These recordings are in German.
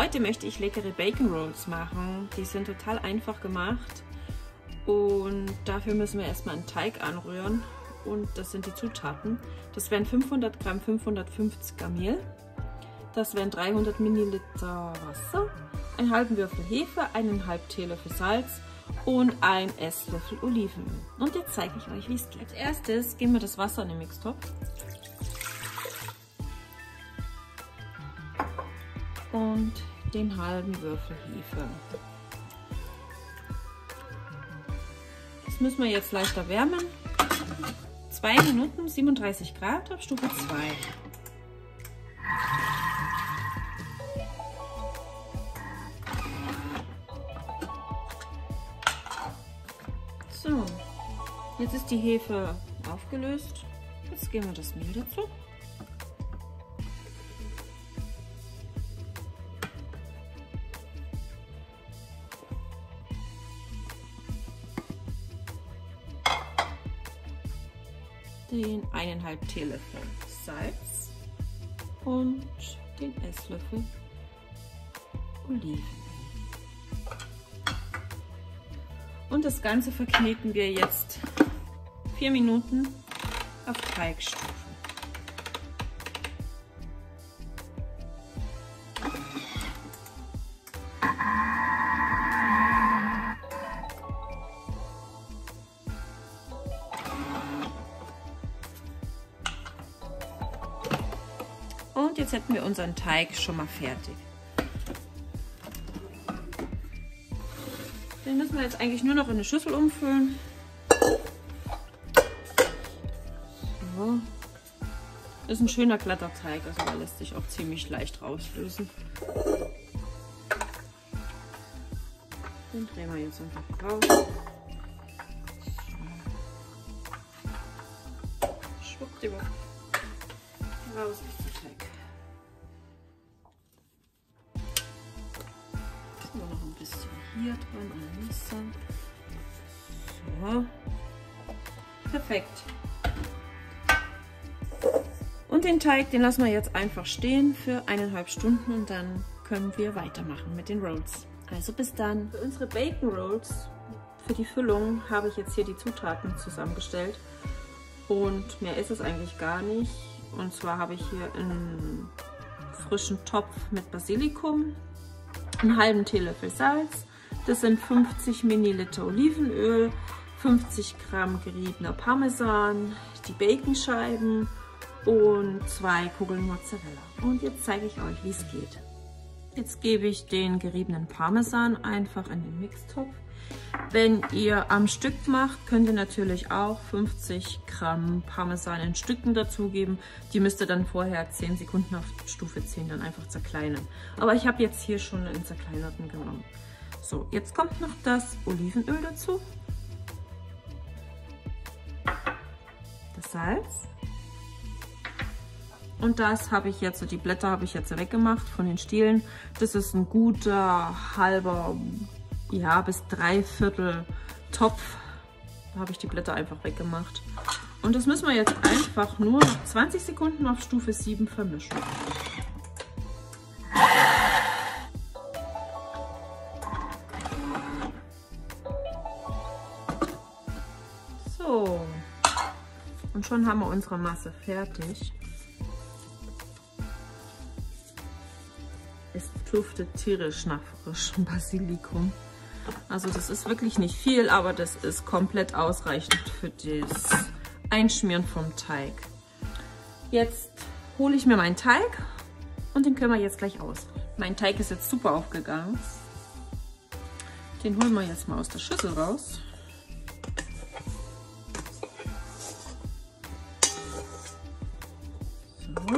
Heute möchte ich leckere Bacon Rolls machen. Die sind total einfach gemacht und dafür müssen wir erstmal einen Teig anrühren und das sind die Zutaten. Das wären 500 Gramm 550 Gramm Mehl, das wären 300 Milliliter Wasser, einen halben Würfel Hefe, 1,5 Teelöffel Salz und ein Esslöffel Olivenöl. Und jetzt zeige ich euch, wie es geht. Als erstes geben wir das Wasser in den Mixtopf. Und den halben Würfel Hefe. Das müssen wir jetzt leicht erwärmen. 2 Minuten, 37 Grad auf Stufe 2. So, jetzt ist die Hefe aufgelöst. Jetzt geben wir das Mehl dazu. Den 1,5 Teelöffel Salz und den Esslöffel Olivenöl. Und das Ganze verkneten wir jetzt 4 Minuten auf Teigstufe. Und jetzt hätten wir unseren Teig schon mal fertig. Den müssen wir jetzt eigentlich nur noch in eine Schüssel umfüllen. So. Das ist ein schöner glatter Teig, also der lässt sich auch ziemlich leicht rauslösen. Den drehen wir jetzt einfach raus. Schwuppdiwupp. Raus ist der Teig. Nur noch ein bisschen hier dran an Wasser. So. Perfekt. Und den Teig, den lassen wir jetzt einfach stehen für 1,5 Stunden und dann können wir weitermachen mit den Rolls. Also bis dann. Für unsere Bacon Rolls, für die Füllung, habe ich jetzt hier die Zutaten zusammengestellt. Und mehr ist es eigentlich gar nicht. Und zwar habe ich hier einen frischen Topf mit Basilikum, einen halben Teelöffel Salz, das sind 50 Milliliter Olivenöl, 50 Gramm geriebener Parmesan, die Baconscheiben und 2 Kugeln Mozzarella. Und jetzt zeige ich euch, wie es geht. Jetzt gebe ich den geriebenen Parmesan einfach in den Mixtopf. Wenn ihr am Stück macht, könnt ihr natürlich auch 50 Gramm Parmesan in Stücken dazugeben. Die müsst ihr dann vorher 10 Sekunden auf Stufe 10 dann einfach zerkleinern. Aber ich habe jetzt hier schon einen zerkleinerten genommen. So, jetzt kommt noch das Olivenöl dazu. Das Salz. Und das habe ich jetzt, die Blätter habe ich jetzt weggemacht von den Stielen. Das ist ein guter halber, ja, bis 3/4 Topf. Da habe ich die Blätter einfach weggemacht. Und das müssen wir jetzt einfach nur 20 Sekunden auf Stufe 7 vermischen. So. Und schon haben wir unsere Masse fertig. Es duftet tierisch nach frischem Basilikum. Also das ist wirklich nicht viel, aber das ist komplett ausreichend für das Einschmieren vom Teig. Jetzt hole ich mir meinen Teig und den können wir jetzt gleich aus. Mein Teig ist jetzt super aufgegangen. Den holen wir jetzt mal aus der Schüssel raus. So.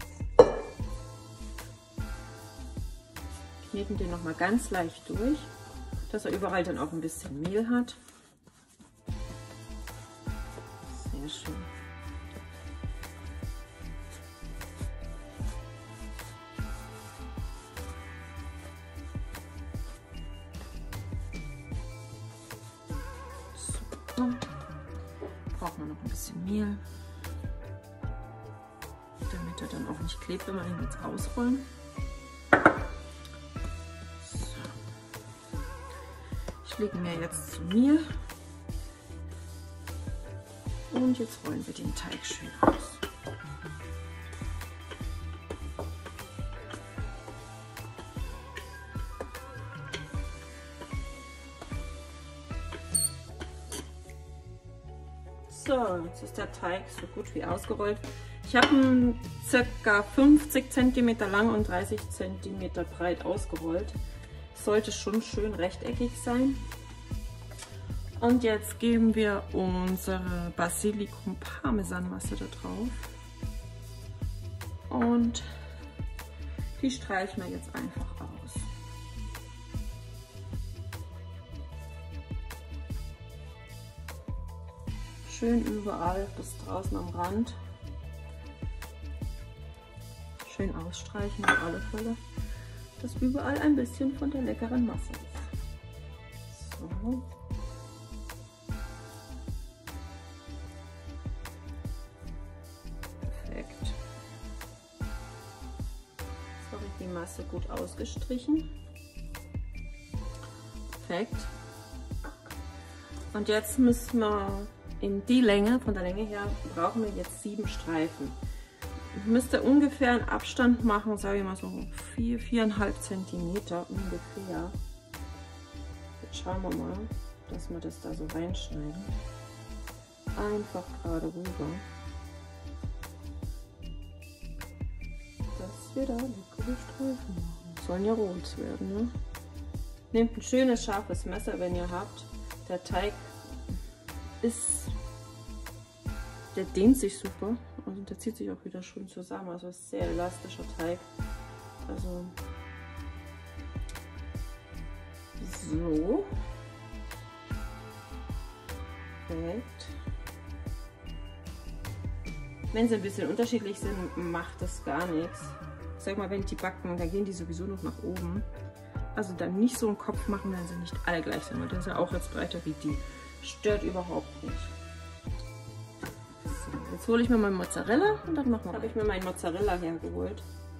Kneten den noch mal ganz leicht durch, dass er überall dann auch ein bisschen Mehl hat. Sehr schön. So. Braucht man noch ein bisschen Mehl, damit er dann auch nicht klebt, wenn wir ihn jetzt ausrollen. legen wir jetzt zu mir. Und jetzt rollen wir den Teig schön aus. So, jetzt ist der Teig so gut wie ausgerollt. Ich habe ihn ca. 50 cm lang und 30 cm breit ausgerollt. Sollte schon schön rechteckig sein. Und jetzt geben wir unsere Basilikum-Parmesan-Masse da drauf. Und die streichen wir jetzt einfach aus. Schön überall bis draußen am Rand. Schön ausstreichen auf alle Fälle, dass überall ein bisschen von der leckeren Masse ist. So. Perfekt. Jetzt habe ich die Masse gut ausgestrichen. Perfekt. Und jetzt müssen wir in die Länge, von der Länge her, brauchen wir jetzt 7 Streifen. Ich müsste ungefähr einen Abstand machen, sage ich mal so 4,5 cm ungefähr. Jetzt schauen wir mal, dass wir das da so reinschneiden. Einfach gerade rüber. Dass wir da leckere Streifen machen. Sollen ja rot werden, ne? Nehmt ein schönes, scharfes Messer, wenn ihr habt. Der Teig der dehnt sich super und der zieht sich auch wieder schön zusammen. Also ist sehr elastischer Teig. Also so. Perfekt. Wenn sie ein bisschen unterschiedlich sind, macht das gar nichts. Ich sag mal, wenn die backen, dann gehen die sowieso noch nach oben. Also dann nicht so einen Kopf machen, wenn sie nicht alle gleich sind. Und der ist ja auch jetzt breiter wie die. Stört überhaupt nicht. So, jetzt hole ich mir meinen Mozzarella und dann machen wir. Habe ich mir meinen Mozzarella hergeholt.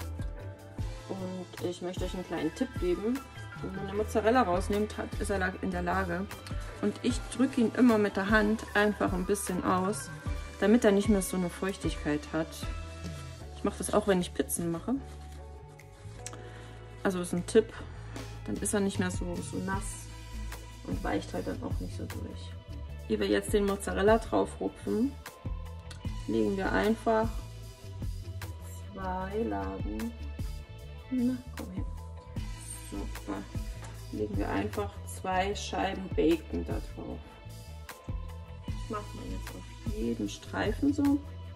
Und ich möchte euch einen kleinen Tipp geben. Wenn man den Mozzarella rausnimmt, ist er in der Lage. Und ich drücke ihn immer mit der Hand einfach ein bisschen aus, damit er nicht mehr so eine Feuchtigkeit hat. Ich mache das auch, wenn ich Pizzen mache. Also ist ein Tipp. Dann ist er nicht mehr so nass und weicht halt dann auch nicht so durch. Ehe wir jetzt den Mozzarella drauf rupfen, legen wir einfach 2 Lagen. Na, komm her. Super. Legen wir einfach 2 Scheiben Bacon da drauf. Das machen wir jetzt auf jeden Streifen so.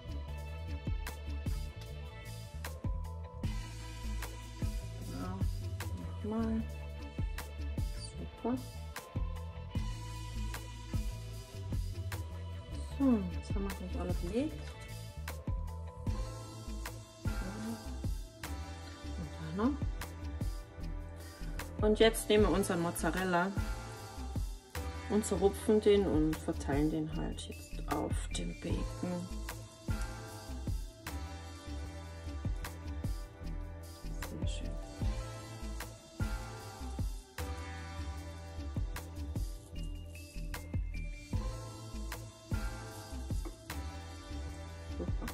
Genau. Nochmal. Super. So, jetzt haben wir es nicht alle belegt. Und da noch. Und jetzt nehmen wir unseren Mozzarella und zerrupfen den und verteilen den halt jetzt auf dem Bacon. Sehr schön. Super.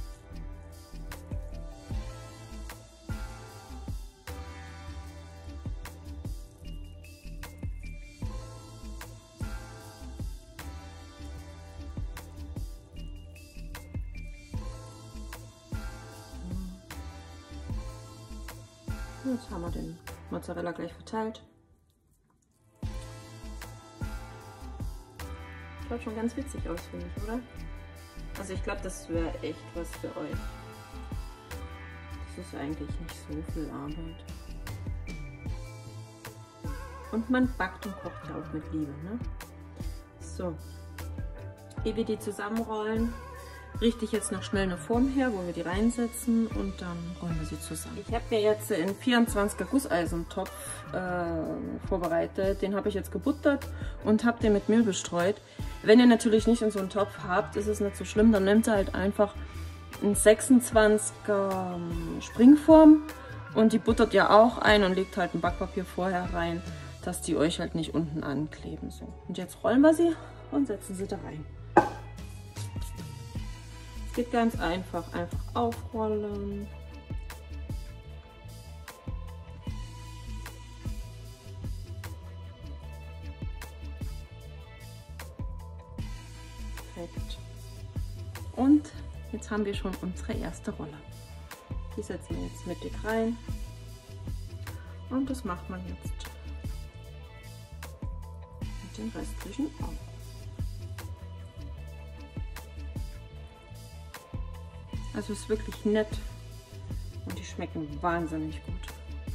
Jetzt haben wir den Mozzarella gleich verteilt. Schaut schon ganz witzig aus, finde ich, oder? Also ich glaube, das wäre echt was für euch. Das ist eigentlich nicht so viel Arbeit. Und man backt und kocht ja auch mit Liebe, ne? So, ehe wir die zusammenrollen, richte ich jetzt noch schnell eine Form her, wo wir die reinsetzen und dann rollen wir sie zusammen. Ich habe mir jetzt einen 24er Gusseisentopf vorbereitet. Den habe ich jetzt gebuttert und habe den mit Mehl bestreut. Wenn ihr natürlich nicht in so einen Topf habt, ist es nicht so schlimm. Dann nehmt ihr halt einfach einen 26er Springform und die buttert ihr auch ein und legt halt ein Backpapier vorher rein. dass die euch halt nicht unten ankleben. So. Und jetzt rollen wir sie und setzen sie da rein. Es geht ganz einfach. Einfach aufrollen. Perfekt. Und jetzt haben wir schon unsere erste Rolle. Die setzen wir jetzt mittig rein. Und das macht man jetzt mit den restlichen auch. Also es ist wirklich nett und die schmecken wahnsinnig gut.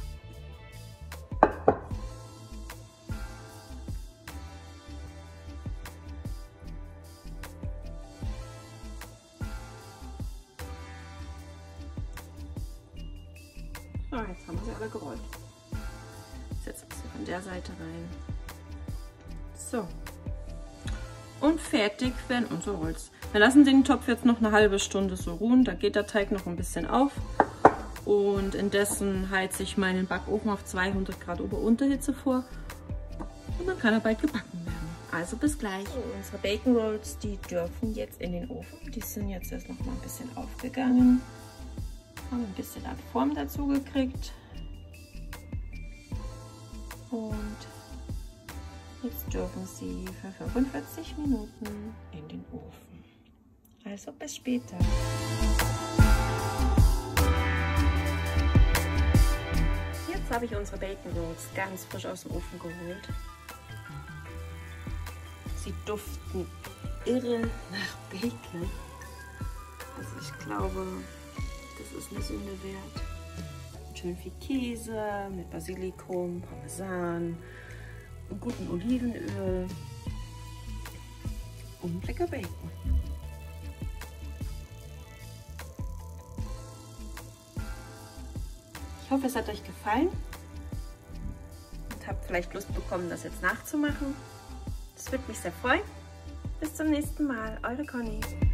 So, jetzt haben wir sie alle gerollt. Jetzt setzen wir sie von der Seite rein. So. Und fertig werden unsere Rolls. Wir lassen den Topf jetzt noch eine halbe Stunde so ruhen. Da geht der Teig noch ein bisschen auf. Und indessen heize ich meinen Backofen auf 200 Grad Ober-Unterhitze vor. Und dann kann er bald gebacken werden. Also bis gleich. So, unsere Bacon Rolls, die dürfen jetzt in den Ofen. Die sind jetzt erst noch mal ein bisschen aufgegangen. Haben ein bisschen an Form dazu gekriegt. Und jetzt dürfen sie für 45 Minuten in den Ofen. Also bis später. Jetzt habe ich unsere Bacon Rolls ganz frisch aus dem Ofen geholt. Sie duften irre nach Bacon. Also ich glaube, das ist eine Sünde wert. Schön viel Käse mit Basilikum, Parmesan, und guten Olivenöl und lecker Bacon. Ich hoffe, es hat euch gefallen und habt vielleicht Lust bekommen, das jetzt nachzumachen. Das würde mich sehr freuen. Bis zum nächsten Mal, eure Conny.